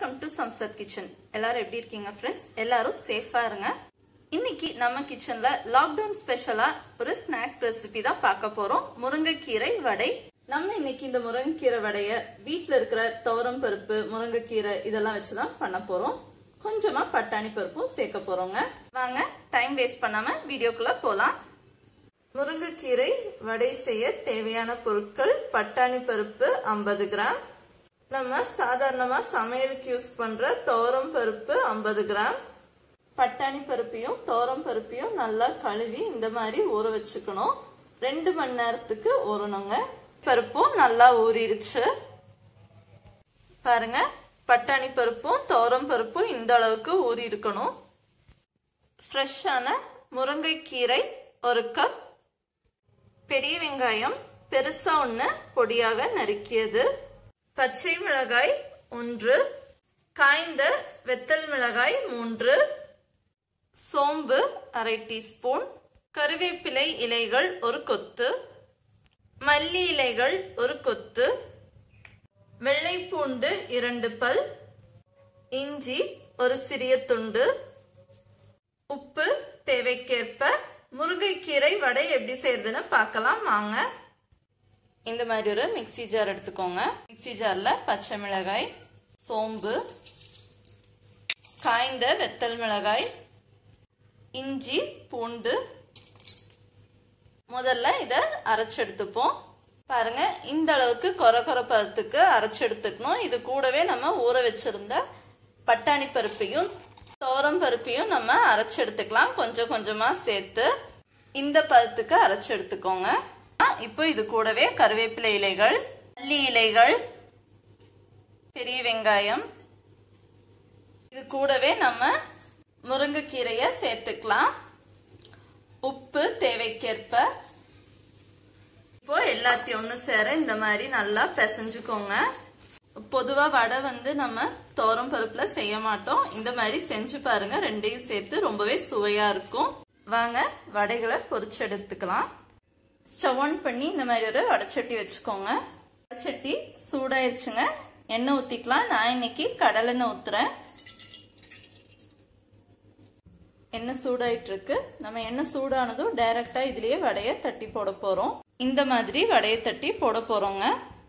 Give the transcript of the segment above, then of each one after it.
Welcome to Shamshad kitchen. எல்லாரும் எப்படி இருக்கீங்க ஃப்ரெண்ட்ஸ்? எல்லாரும் சேஃபா இருங்க. இன்னைக்கு நம்ம கிச்சன்ல லாக்டவுன் ஸ்பெஷலா ஒரு ஸ்நாக் ரெசிபி தான் பார்க்க போறோம். முருங்கைக்கீரை வடை. நம்ம இன்னைக்கு இந்த முருங்கைக்கீரை வடைய வீட்ல இருக்கிற துவரம் பருப்பு, முருங்கைக்கீரை இதெல்லாம் வச்சுதான் பண்ண போறோம். கொஞ்சமா பட்டாணி பருப்பும் சேர்க்க போறோங்க. வாங்க டைம் வேஸ்ட் பண்ணாம வீடியோக்குள்ள போலாம். முருங்கைக்கீரை வடை செய்ய தேவையான பொருட்கள்: பட்டாணி பருப்பு 50 கிராம், நம்ம சாதாரணமா சமையலுக்கு யூஸ் பண்ற துவரம் பருப்பு 50 கிராம். பட்டாணி பருப்பையும் துவரம் பருப்பையும் நல்லா கழுவி இந்த மாதிரி ஊற வச்சுக்கணும். 2 மணி நேரத்துக்கு ஊறணுங்க. பருப்பும் நல்லா ஊறிடுச்சு பாருங்க. பட்டாணி பருப்பும் துவரம் பருப்பும் இந்த அளவுக்கு ஊறி இருக்கணும். ஃப்ரெஷ்ஷான முருங்கைக்கீரை 1 கப், பெரிய வெங்காயம் பெருசா 1 பொடியாக நறுக்கியது, பச்சை மிளகாய் 1, காய்ந்த வெத்தல் மிளகாய் 3, சோம்பு அரை டீஸ்பூன், கருவேப்பிலை இலைகள் 1 கொத்து, மல்லி இலைகள் 1 கொத்து, வெள்ளை பூண்டு 2 பல், இஞ்சி 1 சிறிய துண்டு, உப்பு தேவைக்கேற்ப. முருங்கைக்கீரை வடை எப்படி செய்யறதுன்னு பார்க்கலாம் வாங்க. இந்த மாதிரி ஒரு மிக்ஸி ஜார் எடுத்துக்கோங்க. மிக்ஸி ஜார்ல பச்சை மிளகாய், சோம்பு, காய்ந்த வெத்தல் மிளகாய், இஞ்சி, பூண்டு. முதல்ல இத அரைச்சு எடுத்துப்போம். பாருங்க, இந்த அளவுக்கு கொர பதத்துக்கு அரைச்சு எடுத்துக்கணும். இது கூடவே நம்ம ஊற வச்சிருந்த பட்டாணி பருப்பையும் துவரம் பருப்பையும் நம்ம அரைச்சு எடுத்துக்கலாம். கொஞ்சம் கொஞ்சமா சேர்த்து இந்த பதத்துக்கு அரைச்சு எடுத்துக்கோங்க. இப்போ இது கூடவே கருவேப்பிலை இலைகள், மல்லி இலைகள், பெரிய வெங்காயம், இது கூடவே நம்ம முருங்கைக்கீரைய சேர்த்துக்கலாம். உப்பு தேவைக்கேற்ப. இப்போ எல்லாத்தையும் ஒண்ணு சேர இந்த மாதிரி நல்லா பிசைஞ்சுக்கோங்க. பொதுவா வடை நம்ம துவரம் பருப்புல செய்ய மாட்டோம். இந்த மாதிரி செஞ்சு பாருங்க. ரெண்டையும் சேர்த்து ரொம்பவே சுவையா இருக்கும். வாங்க வடைகளை பொரிச்சு எடுத்துக்கலாம். ஸ்டவ் ஆன் பண்ணி இந்த மாதிரி ஒரு வடைச்சட்டி வச்சுக்கோங்க. வடைச்சட்டி சூடாயிருச்சுங்க. எண்ணெய் ஊத்திக்கலாம். நான் இன்னைக்கு கடலெண்ணெய் ஊத்துறேன். எண்ணெய் சூடாயிட்டு இருக்கு. நம்ம எண்ணெய் சூடானதும் டைரக்டா இதுலயே வடைய தட்டி போட போறோம். இந்த மாதிரி வடைய தட்டி போட போறோங்க.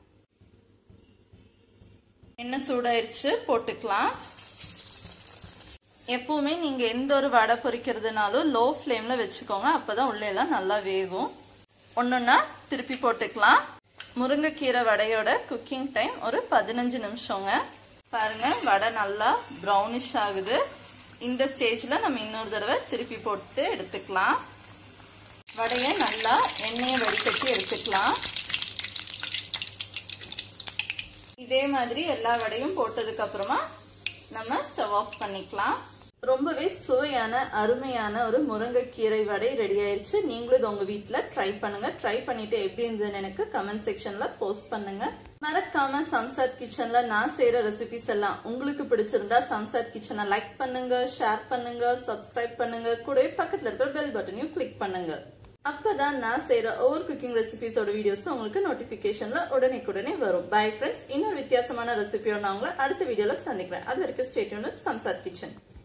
எண்ணெய் சூடாயிருச்சு, போட்டுக்கலாம். எப்பவுமே நீங்க எந்த ஒரு வடை பொரிக்கிறதுனாலும் லோ ஃப்ளேம்ல வச்சுக்கோங்க. அப்பதான் உள்ள எல்லாம் நல்லா வேகும். ஒன்னொன்னா திருப்பி போட்டுக்கலாம். முருங்கைக்கீரை வடையோட குக்கிங் டைம் ஒரு 15 நிமிஷங்க. பாருங்க, வடை நல்லா ப்ரௌனிஷ் ஆகுது. இந்த ஸ்டேஜ்ல நம்ம இன்னொரு தடவை திருப்பி போட்டு எடுத்துக்கலாம். வடைய நல்லா எண்ணெயை வடிகட்டி எடுத்துக்கலாம். இதே மாதிரி எல்லா வடையும் போட்டதுக்கு அப்புறமா நம்ம ஸ்டவ் ஆஃப் பண்ணிக்கலாம். ரொம்பவே சுவையான அருமையான ஒரு முருங்கைக்கீரை வடை ரெடி ஆயிருச்சு. நீங்களும் இது உங்க வீட்டுல ட்ரை பண்ணுங்க. ட்ரை பண்ணிட்டு எப்படி இருந்ததுன்னு எனக்கு கமெண்ட் செக்ஷன்ல போஸ்ட் பண்ணுங்க. மறக்காம சம்சாத் கிச்சன்ல நான் செய்யற ரெசிபிஸ் எல்லாம் உங்களுக்கு பிடிச்சிருந்தா சம்சாத் கிச்சனை லைக் பண்ணுங்க, ஷேர் பண்ணுங்க, சப்ஸ்கிரைப் பண்ணுங்க. கூடவே பக்கத்துல இருக்கிற பெல் பட்டனையும் கிளிக் பண்ணுங்க. அப்பதான் நான் செய்யற ஒவ்வொரு குக்கிங் ரெசிபிஸோட வீடியோஸ் உங்களுக்கு நோட்டிபிகேஷன்ல உடனே வரும். Bye friends. இன்னொரு வித்தியாசமான ரெசிபியோட நான் உங்களை அடுத்த வீடியோல சந்திக்கிறேன். அது வரைக்கும் stay tuned with Samshad kitchen.